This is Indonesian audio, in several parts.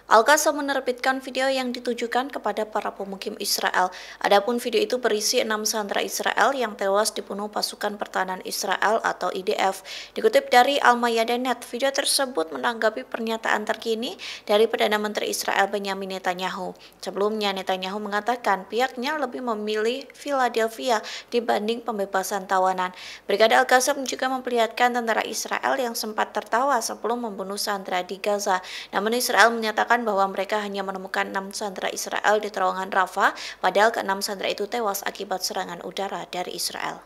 Al-Qassam menerbitkan video yang ditujukan kepada para pemukim Israel. Adapun video itu berisi 6 sandera Israel yang tewas dibunuh pasukan pertahanan Israel atau IDF. Dikutip dari Al-Mayadeh.net, video tersebut menanggapi pernyataan terkini dari Perdana Menteri Israel Benyamin Netanyahu. Sebelumnya, Netanyahu mengatakan pihaknya lebih memilih Philadelphia dibanding pembebasan tawanan. Brigade Al-Qassam juga memperlihatkan tentara Israel yang sempat tertawa sebelum membunuh sandera di Gaza. Namun Israel menyatakan bahwa mereka hanya menemukan 6 sandera Israel di terowongan Rafah, padahal ke-6 sandera itu tewas akibat serangan udara dari Israel.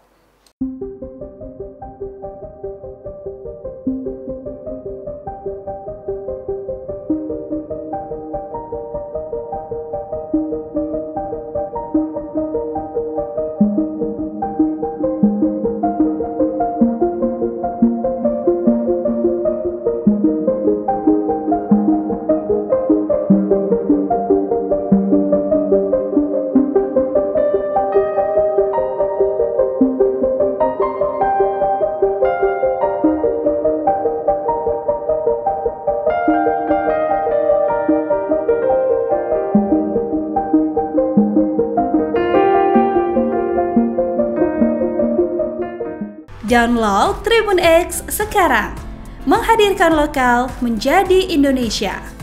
Download Tribun X sekarang, menghadirkan lokal menjadi Indonesia.